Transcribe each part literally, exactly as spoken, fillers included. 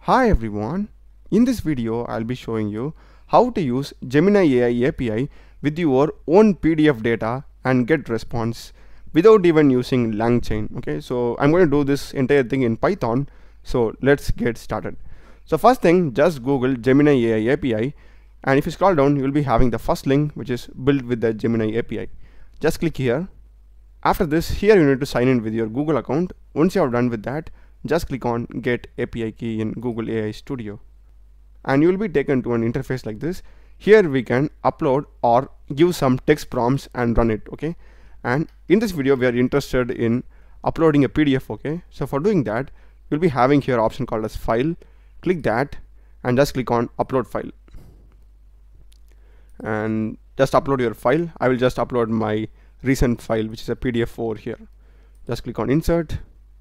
Hi everyone, in this video I'll be showing you how to use Gemini A I A P I with your own P D F data and get response without even using Langchain. Okay, so I'm going to do this entire thing in Python, so let's get started. So first thing, just Google Gemini A I A P I, and if you scroll down you'll be having the first link which is built with the Gemini A P I. Just click here. After this, here you need to sign in with your Google account. Once you are done with that, just click on Get A P I Key in Google A I Studio, and you will be taken to an interface like this. Here we can upload or give some text prompts and run it. Okay, and in this video we are interested in uploading a P D F. Okay, so for doing that, you'll be having here option called as File. Click that and just click on Upload File, and just upload your file. I will just upload my recent file, which is a P D F over here. Just click on Insert.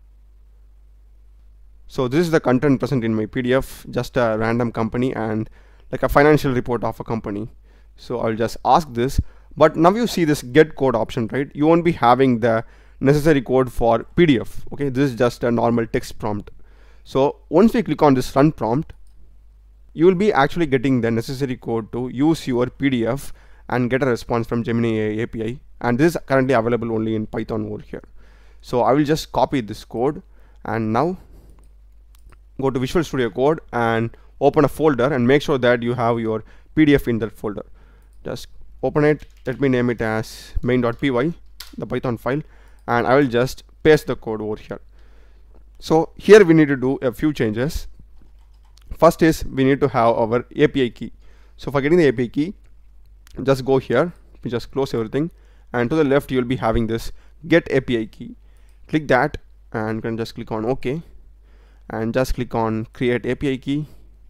So this is the content present in my P D F, just a random company and like a financial report of a company. So I'll just ask this, but now you see this get code option, right? You won't be having the necessary code for P D F. Okay, this is just a normal text prompt. So once we click on this run prompt, you will be actually getting the necessary code to use your P D F and get a response from Gemini A I A P I, and this is currently available only in Python over here. So I will just copy this code, and now go to Visual Studio Code and open a folder and make sure that you have your P D F in that folder. Just open it. Let me name it as main.py, the Python file, and I will just paste the code over here. So here we need to do a few changes. First is we need to have our A P I key. So for getting the A P I key, just go here, we just close everything, and to the left you will be having this get A P I key. Click that and you can just click on OK, and just click on create A P I key.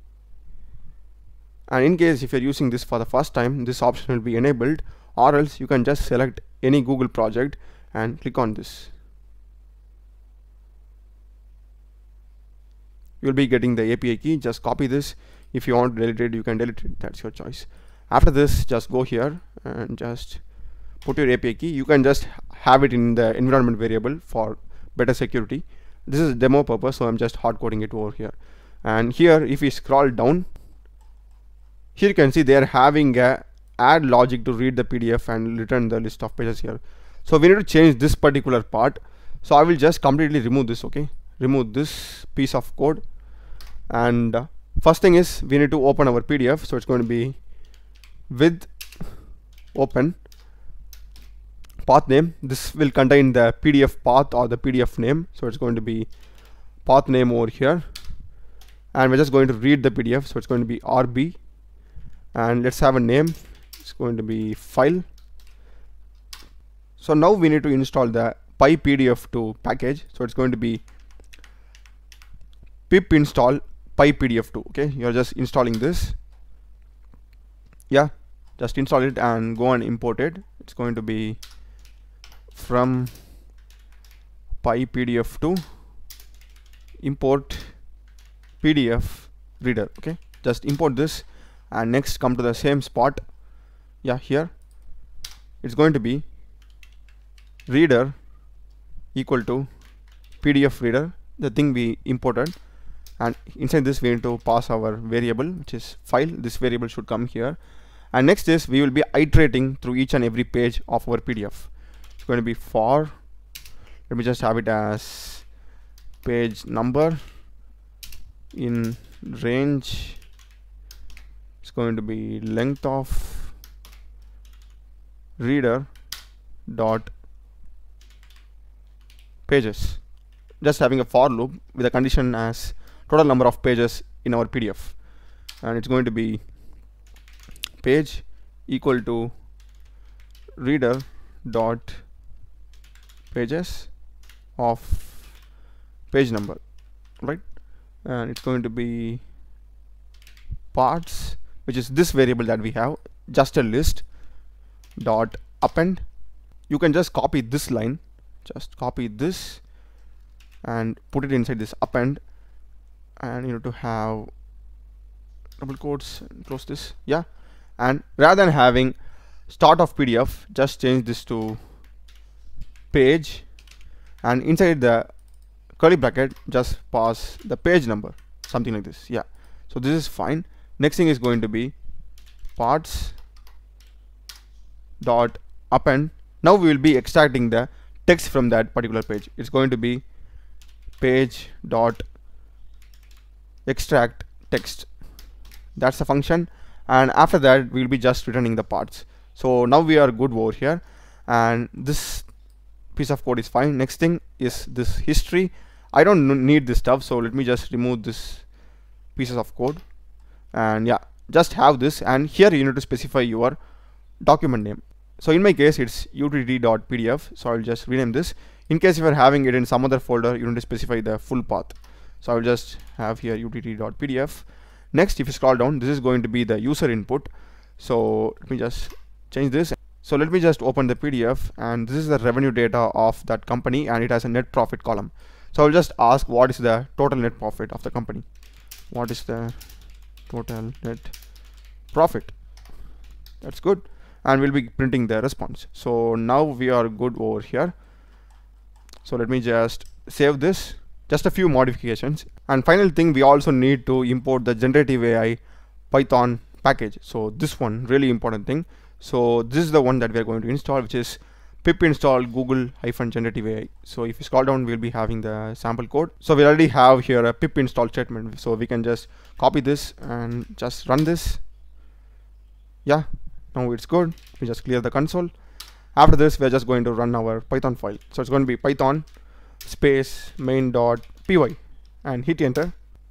And in case if you're using this for the first time, this option will be enabled, or else you can just select any Google project and click on this. You'll be getting the A P I key. Just copy this. If you want to delete it, you can delete it, that's your choice. After this, just go here and just put your A P I key. You can just have it in the environment variable for better security. This is demo purpose, so I'm just hard coding it over here. And here if we scroll down, here you can see they are having a add logic to read the P D F and return the list of pages here. So we need to change this particular part, so I will just completely remove this. Okay, remove this piece of code, and uh, first thing is we need to open our P D F. So it's going to be with open path name. This will contain the P D F path or the P D F name, so it's going to be path name over here, and we're just going to read the P D F, so it's going to be R B, and let's have a name. It's going to be file. So now we need to install the py P D F two package, so it's going to be pip install py P D F two. Okay, you're just installing this. Yeah, just install it and go and import it. It's going to be from py P D F two import P D F reader. Okay, just import this, and next come to the same spot. Yeah, here it's going to be reader equal to P D F reader, the thing we imported, and inside this we need to pass our variable, which is file. This variable should come here, and next is we will be iterating through each and every page of our P D F. It's going to be for, let me just have it as page number in range. It's going to be length of reader dot pages. Just having a for loop with a condition as total number of pages in our P D F, and it's going to be page equal to reader dot pages of page number, right? And it's going to be parts, which is this variable that we have, just a list dot append. You can just copy this line, just copy this and put it inside this append, and you need to have double quotes and close this. Yeah, and rather than having start of P D F, just change this to page, and inside the curly bracket just pass the page number. something like this. Yeah, so this is fine. Next thing is going to be parts dot append. Now we will be extracting the text from that particular page. It's going to be page dot extract text. That's the function, and after that we'll be just returning the parts. So now we are good over here, and this piece of code is fine. Next thing is this history. I don't need this stuff, so let me just remove this pieces of code, and yeah, just have this. And here you need to specify your document name. So in my case it's utility dot P D F, so I'll just rename this. In case if you're having it in some other folder, you need to specify the full path, so I'll just have here utility dot P D F. Next, if you scroll down, this is going to be the user input. So let me just change this. So let me just open the P D F, and this is the revenue data of that company, and it has a net profit column. So I'll just ask what is the total net profit of the company. What is the total net profit? That's good, and we'll be printing the response. So now we are good over here. So let me just save this. Just a few modifications, and final thing, we also need to import the generative A I Python package. So this one really important thing. So this is the one that we are going to install, which is pip install google hyphen generative A I. So if you scroll down, we'll be having the sample code. So we already have here a pip install statement, so we can just copy this and just run this. Yeah, now it's good. We just clear the console. After this, we're just going to run our Python file. So it's going to be python space main dot py, and hit enter.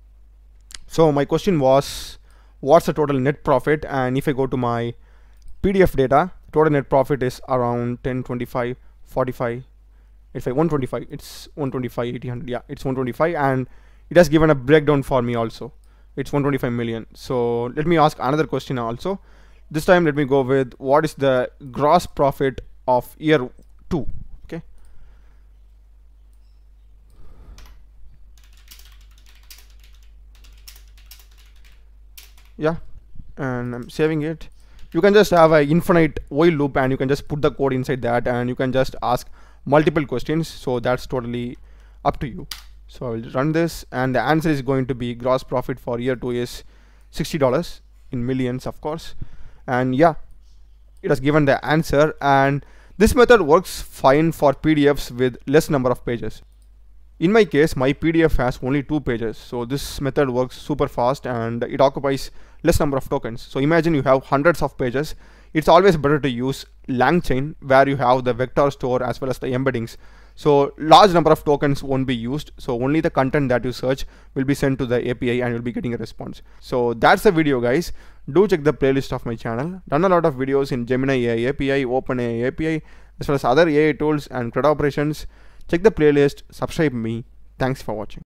So my question was, what's the total net profit? And if I go to my P D F data, total net profit is around ten, twenty-five, forty-five, if I one twenty-five, it's one twenty-five, eighty, one hundred. Yeah, it's one twenty-five, and it has given a breakdown for me also. It's one twenty-five million. So let me ask another question also. This time let me go with, what is the gross profit of year two? Okay. Yeah, and I'm saving it. You can just have an infinite while loop, and you can just put the code inside that, and you can just ask multiple questions. So that's totally up to you. So I will run this, and the answer is going to be gross profit for year two is sixty dollars in millions, of course. And yeah, it has given the answer, and this method works fine for P D Fs with less number of pages. In my case, my P D F has only two pages, so this method works super fast, and it occupies less number of tokens. So imagine you have hundreds of pages. It's always better to use Langchain, where you have the vector store as well as the embeddings. So large number of tokens won't be used, so only the content that you search will be sent to the A P I, and you'll be getting a response. So that's the video, guys. Do check the playlist of my channel. Done a lot of videos in Gemini A I A P I, OpenAI A P I, as well as other A I tools and CRUD operations. Check the playlist, subscribe me. Thanks for watching.